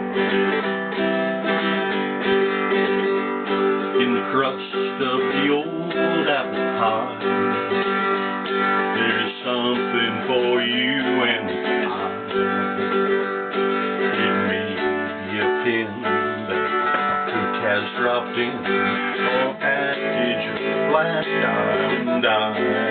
In the crust of the old apple pie, there's something for you and I. It may be a pin that cook has dropped in, or a package of flat diamond eyes.